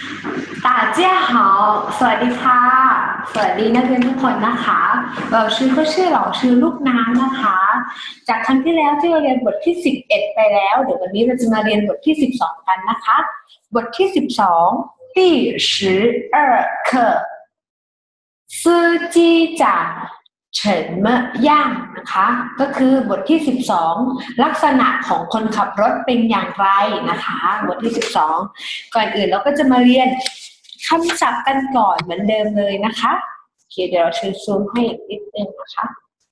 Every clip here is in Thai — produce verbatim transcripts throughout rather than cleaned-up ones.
大家好สวัสดีค่ะสวัสดีนักเรียนทุกคนนะคะเราชื่อก็ชื่อเราชื่อลูกน้ำนะคะจากครั้งที่แล้วที่เราเรียนบทที่สิบเอ็ดไปแล้วเดี๋ยววันนี้เราจะมาเรียนบทที่สิบสองกันนะคะบทที่สิบสอง第十二课司机长เฉินเมย่างนะคะก็คือบทที่สิบสองลักษณะของคนขับรถเป็นอย่างไรนะคะบทที่สิบสองก่อนอื่นเราก็จะมาเรียนคำศัพท์กันก่อนเหมือนเดิมเลยนะคะโอเคเดี๋ยวเราชูซูมให้นิดนึงนะคะ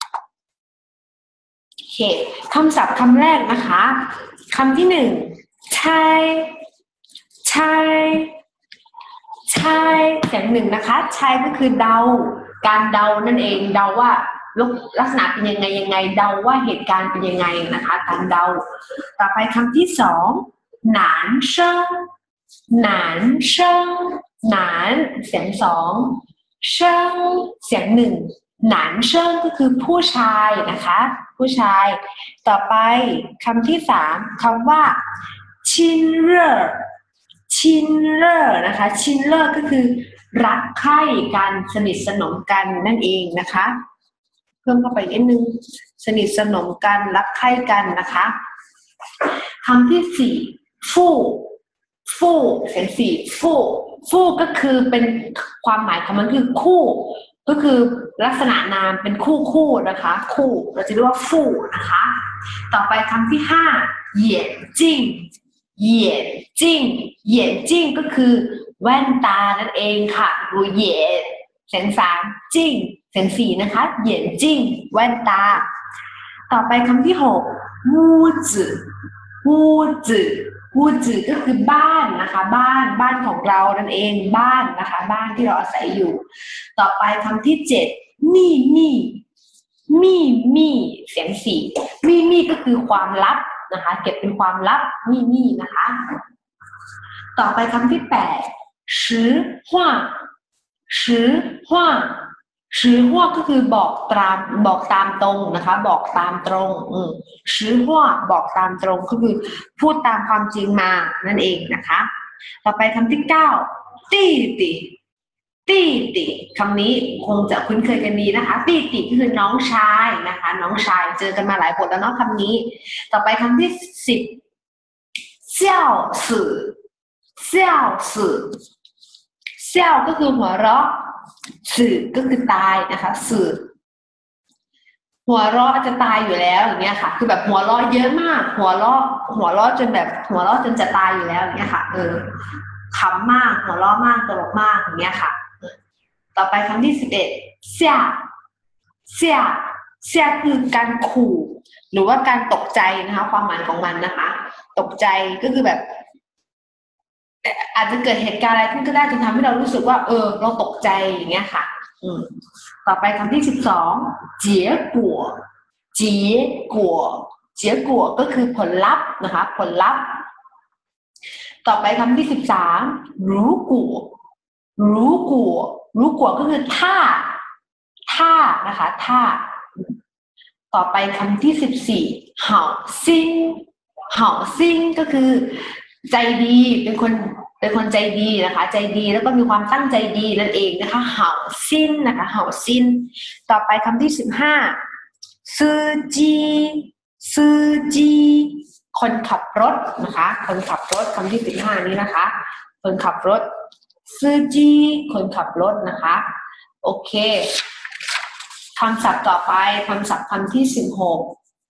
โอเคคำศัพท์คำแรกนะคะคำที่หนึ่งใช่ใช่ใช่เสียงหนึ่งนะคะใช่ก็คือเดาการเดานั่นเองเดาว่าลักษณะเป็นยังไงยังไงเดาว่าเหตุการณ์เป็นยังไงนะคะการเดาต่อไปคำที่สองหนานเชิงหนานเชิงหนานเสียงสองเชิงเสียงหนึ่งหนานเชิงก็คือผู้ชายนะคะผู้ชายต่อไปคำที่สามคำว่าชินเร่อชินเร่อนะคะชินเร่อก็คือรักใคร่กันสนิทสนมกันนั่นเองนะคะเพิ่มเข้าไปนิดนึงสนิทสนมกันรักใคร่กันนะคะคำที่สี่ฟู่ฟู่เสียงสี่ฟู่ฟู่ก็คือเป็นความหมายของมันคือคู่ก็คือลักษณะนามเป็นคู่คู่นะคะคู่เราจะเรียกว่าฟู่นะคะต่อไปคำที่ห้าเหยียนจิ้งเหยียนจิ้งเหยียนจิ้งก็คือแว่นตานั่นเองค่ะดูเหยียนเสียงสามจิ้งเสียงสี่นะคะเหยียนจิ้งแว่นตาต่อไปคำที่หกวูจื่อวูจื่อวูจื่อก็คือบ้านนะคะบ้านบ้านของเรานั่นเองบ้านนะคะบ้านที่เราอาศัยอยู่ต่อไปคำที่เจ็ดมี่มี่มี่มี่เสียงสี่มี่มี่ก็คือความลับนะคะเก็บเป็นความลับมี่มี่นะคะต่อไปคำที่แปด实话实话实话ก็คือบอกตามบอกตามตรงนะคะบอกตามตรงอืม实话บอกตามตรงก็คือพูดตามความจริงมานั่นเองนะคะต่อไปคำที่เก้าตี้ติตี้ติคำนี้คงจะคุ้นเคยกันดีนะคะตี้ติก็คือน้องชายนะคะน้องชายเจอกันมาหลายบทแล้วเนาะคำนี้ต่อไปคำที่สิบเซี่ยวสื่อเซี่ยวสื่อเซี่ยวก็คือหัวเราะสื่อก็คือตายนะคะสื่อหัวเราะจะตายอยู่แล้วอย่างเงี้ยค่ะคือแบบหัวเราะเยอะมากหัวเราะหัวเราะจนแบบหัวเราะจนจะตายอยู่แล้วอย่างเงี้ยค่ะเออขำมากหัวเราะมากตลกมากอย่างเงี้ยค่ะต่อไปคำที่สิบเอ็ดเซี่ยเซี่ยเซี่ยคือการขู่หรือว่าการตกใจนะคะความหมายของมันนะคะตกใจก็คือแบบอาจจะเกิดเหตุการณ์อะไรขึ้นก็ได้จนทำให้เรารู้สึกว่าเออเราตกใจอย่างเงี้ยค่ะอืมต่อไปคำที่สิบสอง结果结果结果ก็คือผลลัพธ์นะคะผลลัพธ์ต่อไปคำที่สิบสามรู้กูรู้กูรู้กูก็คือท่าท่านะคะท่าต่อไปคำที่สิบสี่เห่าซิงเห่าซิงก็คือใจดีเป็นคนเป็นคนใจดีนะคะใจดีแล้วก็มีความตั้งใจดีนั่นเองนะคะเห่าซินนะคะเห่าซินต่อไปคำที่สิบห้าซื้อจีซื้อจีคนขับรถนะคะคนขับรถคำที่สิบห้านี้นะคะคนขับรถซื้อจีคนขับรถนะคะโอเคคำศัพท์ต่อไปคำศัพท์คำที่สิบหก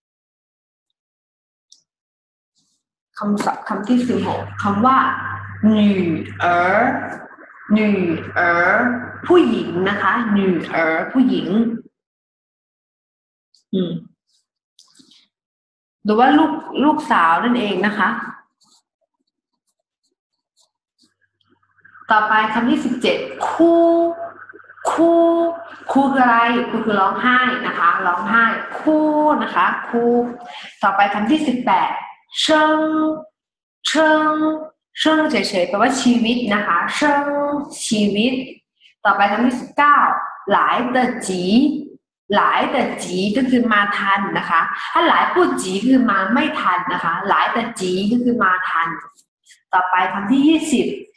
คำศัพท์คำที่สิบหกคำว่าหนูเอ๋อหนูเอ๋อผู้หญิงนะคะหนูเอ๋อผู้หญิงอืมหรือว่าลูกลูกสาวนั่นเองนะคะต่อไปคำที่สิบเจ็ดคู่คู่คู่คืออะไรคู่คือร้องไห้นะคะร้องไห้คู่นะคะคู่ต่อไปคำที่สิบแปดเชิงเชิงเชิงเฉยๆแปลว่าชีวิตนะคะเชิงชีวิตต่อไปคำที่สิบเก้าหลายเดจีหลายแต่จีก็คือมาทันนะคะถ้าหลายพูดจีคือมาไม่ทันนะคะหลายแต่จีก็คือมาทันต่อไปคำที่ยี่สิบเฉิ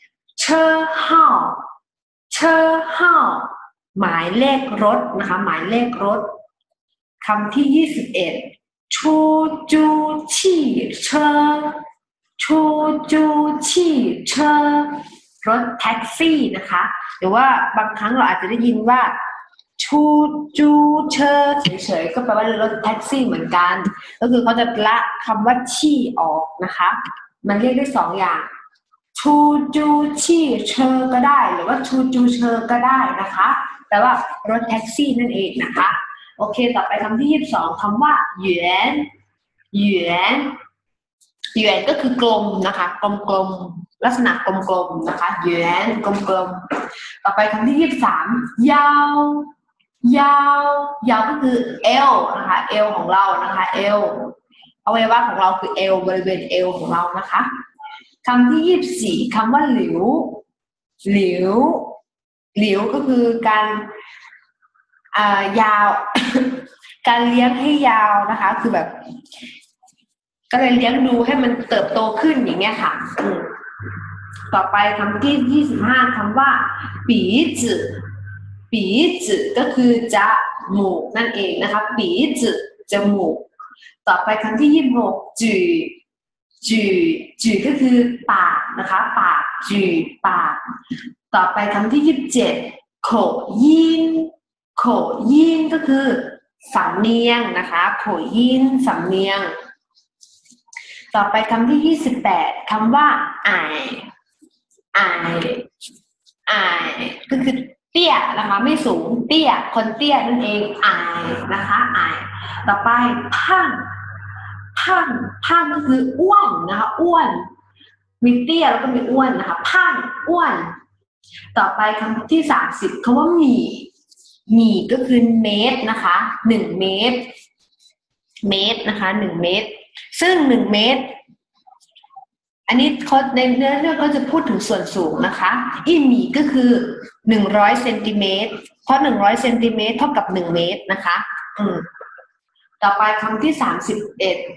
เชอห้าเชอห้าหมายเลขรถนะคะหมายเลขรถคำที่ยี่สิบเอ็ดชูจูชี่เชอชูจูชี่เชอรถแท็กซี่นะคะหรือว่าบางครั้งเราอาจจะได้ยินว่าชูจูเชอเฉยๆก็แปลว่ารถแท็กซี่เหมือนกันก็คือเขาจะละคำว่าชี่ออกนะคะมันเรียกได้สองอย่างชูจูชี่เชอก็ได้หรือว่าชูจูเชอก็ได้นะคะแปลว่ารถแท็กซี่นั่นเองนะคะโอเคต่อไปคำที่ยี่สิบสองคำว่าหยวนหยวนหยวนก็คือกลมนะคะกลมๆลักษณะกลมๆนะคะหยวนกลมๆต่อไปคำที่ยี่สิบสามยาวยาวยาวก็คือเอวนะคะเอวของเรานะคะเอวอวัยวะของเราคือเอวบริเวณเอวของเรานะคะคำที่ยี่สิบสี่คำว่าหลิวหลิวหลิวก็คือการอ่ายาว การเลี้ยงให้ยาวนะคะคือแบบก็เลยเลี้ยงดูให้มันเติบโตขึ้นอย่างเงี้ยค่ะต่อไปคำที่ยี่สิบห้าคำว่าปีจื่อปีจื่อก็คือจมูกนั่นเองนะคะปีจื่อจมูกต่อไปคำที่ยี่สิบหกจื่อจื่อจื่อก็คือปากนะคะปากจื่อปากต่อไปคำที่ยี่สิบเจ็ดโขยินโขยินก็คือสำเนียงนะคะโขยินสำเนียงต่อไปคำที่ยี่สิบแปดคำว่าอายอายอายก็คือเตี้ยนะคะไม่สูงเตี้ยคนเตี้ยนั่นเองอายนะคะอายต่อไปพังพังพังก็คืออ้วนนะคะอ้วนมีเตี้ยแล้วก็มีอ้วนนะคะพังอ้วนต่อไปคำที่สามสิบคำว่าหมี่หมี่ก็คือเมตรนะคะหนึ่งเมตรเมตรนะคะหนึ่งเมตรซึ่งหนึ่งเมตรอันนี้เขาในเนื้อเรื่องเขาจะพูดถึงส่วนสูงนะคะอีหมี่ก็คือหนึ่งร้อยเซนติเมตรเพราะหนึ่งร้อยเซนติเมตรเท่ากับหนึ่งเมตรนะคะอืมต่อไปคำที่สามสิบเอ็ด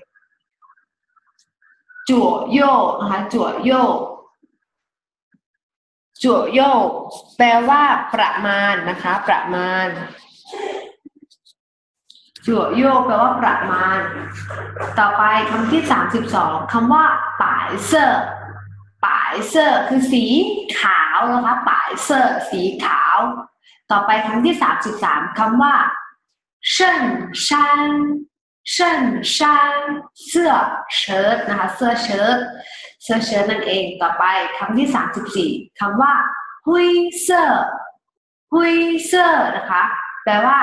จั่วโย่นะคะจั่วโย่จั่วโย่แปลว่าประมาณนะคะประมาณจั่วโย่แปลว่าประมาณต่อไปคำที่สามสิบสองคำว่าป่ายเซ่อป่ายเซ่อคือสีขาวนะคะป่ายเซ่อสีขาวต่อไปคำที่สามสิบสามคำว่าเซินชันเซินชันเสื้อเชิ้ตนะคะเสื้อเชิ้ตเสื้อเชิ้ตนั่นเองต่อไปคำที่สามสิบสี่คำว่าฮุยเซ่อฮุยเซ่อนะคะแปลว่า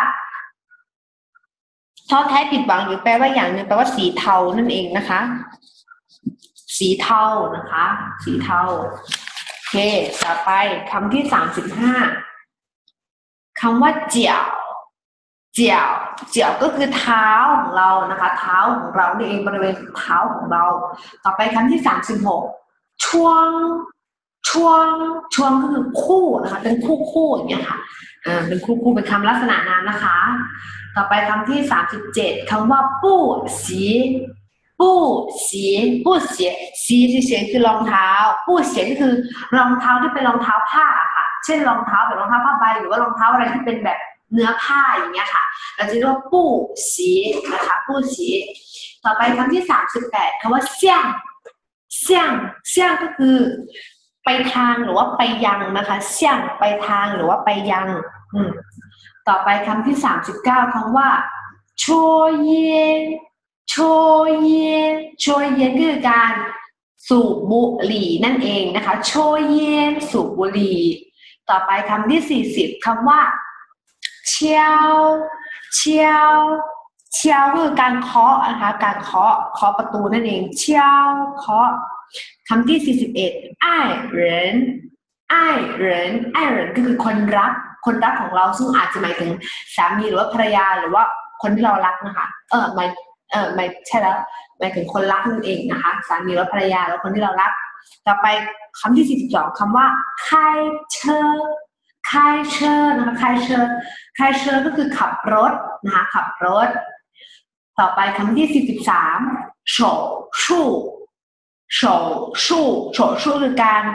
ท้อแท้ผิดหวังหรือแปลว่าอย่างนึงแปลว่าสีเทานั่นเองนะคะสีเทานะคะสีเทาโอเคต่อไปคำที่สามสิบห้าคำว่าเจียวเจียวเจียวก็คือเท้าของเรานะคะเท้าของเรานี่เองบริเวณเท้าของเราต่อไปคำที่สามสิบหกช่วงช่วงช่วงก็คือคู่นะคะเป็นคู่คู่อย่างเงี้ยค่ะอ่าเป็นคู่คู่เป็นคำลักษณะนั้นนะคะต่อไปคำที่สามสิบเจ็ดคำว่าปู้สีปู้สีปู้เสียสีเฉยๆคือรองเท้าปู้เสียก็คือรองเท้าที่เป็นรองเท้าผ้าค่ะเช่นรองเท้าแบบรองเท้าผ้าใบหรือว่ารองเท้าอะไรที่เป็นแบบเนื้อผ้าอย่างเงี้ยค่ะเราจะเรียกว่าปู้สีนะคะปู้สีต่อไปคำที่สามสิบแปดคำว่าเสี่ยงเสี่ยงเสี่ยงก็คือไปทางหรือว่าไปยังนะคะเสี่ยงไปทางหรือว่าไปยังอืมต่อไปคำที่สามสิบเก้าคำว่าโชเยนโชเยนโชเยนคือการสูบบุหรี่นั่นเองนะคะโชเยนสูบบุหรี่ต่อไปคำที่สี่สิบคำว่าเชียวเชียวเชียวคือการเคาะนะคะการเคาะเคาะประตูนั่นเองเชียวเคาะคำที่สี่สิบเอ็ดอ้ายเหรินอ้ายเหรินอ้ายเหรินก็คือคนรักคนรักของเราซึ่งอาจจะหมายถึงสามีหรือว่าภรรยาหรือว่าคนที่เรารักนะคะเออหมายเออหมายใช่แล้วหมายถึงคนรักนั่นเองนะคะสามีหรือภรรยาหรือคนที่เรารักต่อไปคำที่สี่สิบสองคำว่า开车开车นะคะ开车开车ก็คือขับรถนะคะขับรถต่อไปคำที่สี่สิบสาม手术手术手术คือการ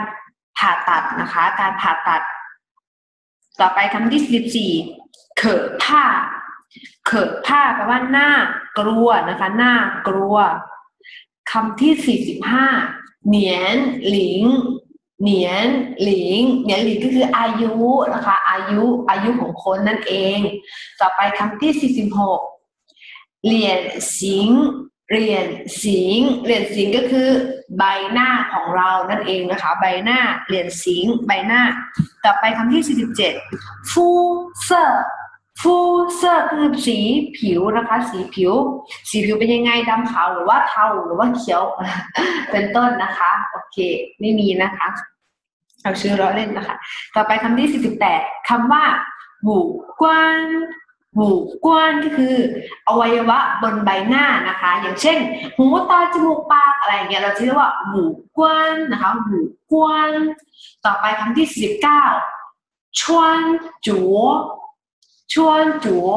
ผ่าตัดนะคะการผ่าตัดต่อไปคำที่สี่สิบสี่เขอผ้าเขอผ้าแปลว่าน่ากลัวนะคะน่ากลัวคำที่สี่สิบห้าเหนียนหลิงเหนียนหลิงเหนียนหลิงก็คืออายุนะคะอายุอายุของคนนั่นเองต่อไปคำที่สี่สิบหกเหรียญสิงเหรียญสิงเหรียญสิงก็คือใบหน้าของเรานั่นเองนะคะใบหน้าเหรียญสิงใบหน้าต่อไปคำที่สี่สิบเจ็ดฟูเซอร์ฟูเซอร์คือสีผิวนะคะสีผิวสีผิวเป็นยังไงดำขาวหรือว่าเทาหรือว่าเขียวเป็นต้นนะคะโอเคไม่มีนะคะเอาชื่อเราเล่นนะคะต่อไปคำที่สี่สิบแปดคำว่าหูกว้านหูกว้านก็คืออวัยวะบนใบหน้านะคะอย่างเช่นหูตาจมูกปากอะไรอย่างเงี้ยเราจะเรียกว่าหูกว้านนะคะหูกว้านต่อไปคำที่สี่สิบเก้าชวนจัวชวนจัว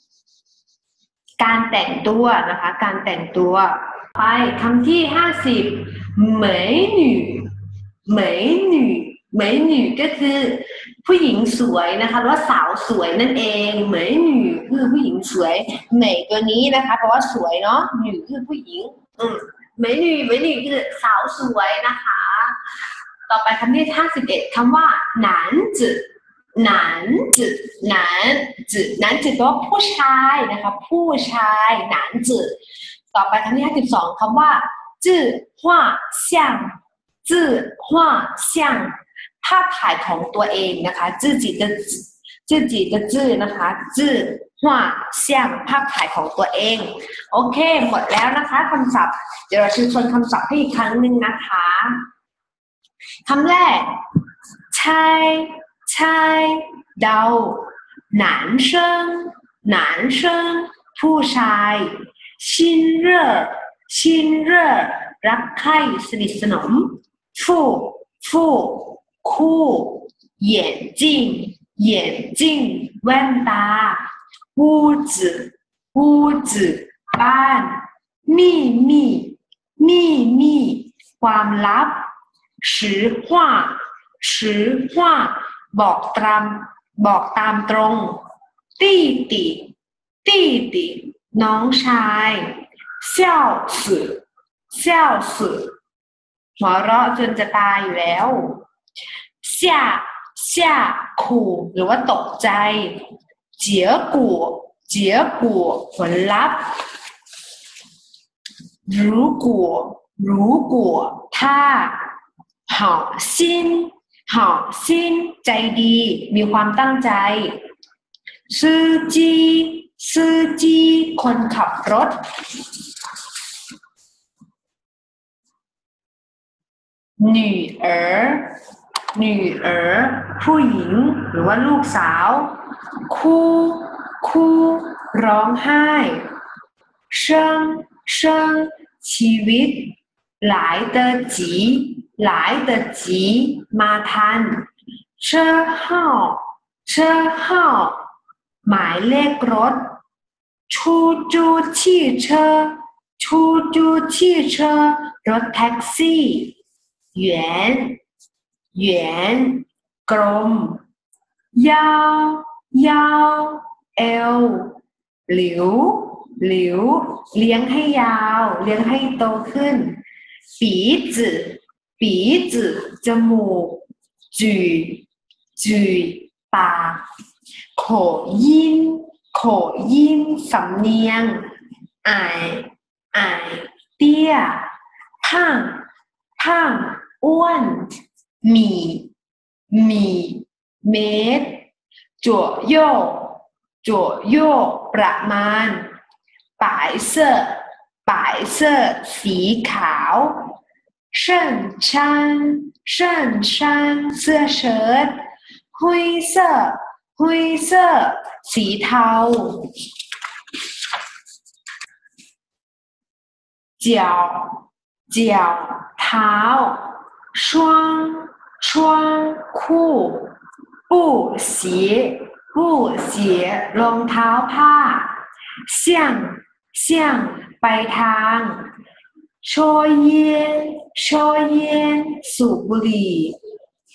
การแต่งตัวนะคะการแต่งตัวไปคำที่ห้าสิบเหมยหนูเหมยหนูเหมยหนูก็คือผู้หญิงสวยนะคะหรือว่าสาวสวยนั่นเองเหมยหนูคือผู้หญิงสวยเหมยตัวนี้นะคะแปลว่าสวยเนาะหนูคือผู้หญิงอืมเหมยหนูเหมยหนูคือสาวสวยนะคะต่อไปคำที่ห้าสิบเอ็ดคำว่าหนานจืหนานจืหนานจืหนานจืแปลว่าผู้ชายนะคะผู้ชายหนานจืต่อไปคำที่ห้าสิบสองคำว่าจื่อหว่าเซี่ยงจื่อหว่าเซี่ยงภาพถ่ายของตัวเองนะคะจื่อจี的จื่อจี的จื่อนะคะจื่อหว่าเซี่ยงภาพถ่ายของตัวเองโอเคหมดแล้วนะคะคำศัพท์เดี๋ยวเราชื่อชวนคำศัพท์ให้อีกครั้งหนึ่งนะคะคำแรกใช่ใช่เดา男生男生ผู้ชาย亲热亲热รักใคร่สนิทสนมฟู่ฟู่คู่眼镜眼镜แว่นตา屋子屋子บ้าน秘密秘密ความลับ实话实话บอกตามบอกตามตรงตี้ติตี้ติน้องชายเซี่ยวสื่อเซี่ยวสื่อหัวเราะจนจะตายอยู่แล้วเซี่ยเซี่ยขู่หรือว่าตกใจเจี๋ยกัวเจี๋ยกัวผลลัพธ์如果如果ถ้า好心好心ใจดีมีความตั้งใจซื้อจีซื้อจีคนขับรถหนูเอ๋อหนูเอ๋อผู้หญิงหรือว่าลูกสาวคู่คู่ร้องไห้เชิงเชิงชีวิตหลายเตอจีหลายเตอจีมาทันเชอห่อเชอห่อหมายเลขรถชูจูชีเชอชูจูชีเชอรถแท็กซี่หยวนหยวนกลมยาวยาวเอวหลิวหลิวเลี้ยงให้ยาวเลี้ยงให้โตขึ้นปีจื่อปีจื่อจมูกจื่อจื่อปากโขยินโขยินสำเนียงอายอายเตี้ยพังพังอ้วนหมี่หมี่เมตรจั่วโยจั่วโยประมาณป่ายเสื้อป่ายเสื้อสีขาวเชิญชันเชิญชันเสื้อเชิ้ตหุยเสื้อหุยเสื้อสีเทา脚脚เท้า双双คู่布鞋布鞋รองเท้าผ้า向向ไปทางโชเยนโชเยนสูบบุหรี่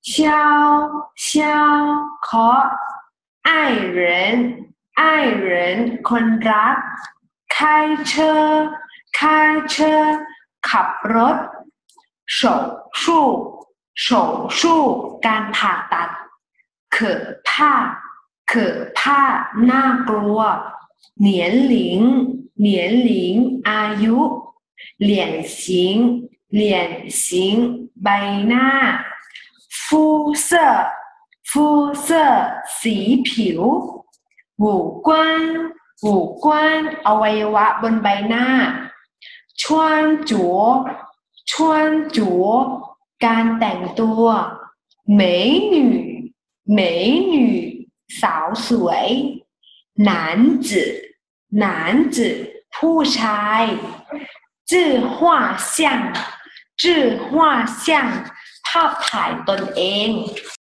消消ขอ爱人爱人คนรัก开车开车ขับรถ手术手术การผ่าตัด可怕可怕น่ากลัว年龄年龄อายุ脸型脸型ใบหน้า肤色肤色สีผิว五官五官อวัยวะบนใบหน้า穿着穿着การแต่งตัว美女美女สาวสวย男子男子ผู้ชาย自画像自画像ภาพถ่ายตนเอง